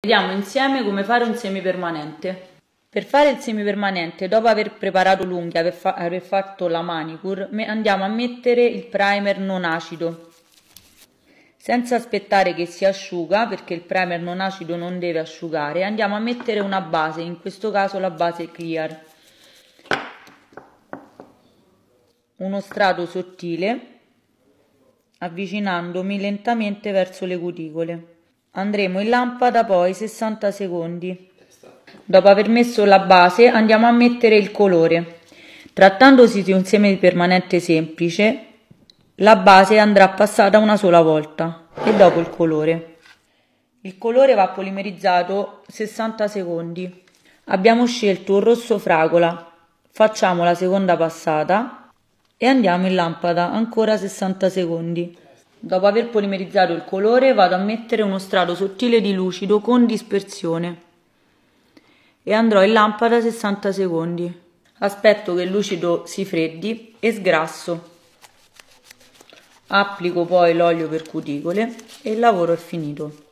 Vediamo insieme come fare un semipermanente. Per fare il semipermanente, dopo aver preparato l'unghia, aver fatto la manicure, andiamo a mettere il primer non acido. Senza aspettare che si asciuga, perché il primer non acido non deve asciugare, andiamo a mettere una base, in questo caso la base clear. Uno strato sottile, avvicinandomi lentamente verso le cuticole. Andremo in lampada poi 60 secondi. Dopo aver messo la base andiamo a mettere il colore. Trattandosi di un semipermanente semplice, la base andrà passata una sola volta e dopo il colore. Il colore va polimerizzato 60 secondi. Abbiamo scelto un rosso fragola. Facciamo la seconda passata e andiamo in lampada ancora 60 secondi. Dopo aver polimerizzato il colore vado a mettere uno strato sottile di lucido con dispersione e andrò in lampada 60 secondi. Aspetto che il lucido si freddi e sgrasso. Applico poi l'olio per cuticole e il lavoro è finito.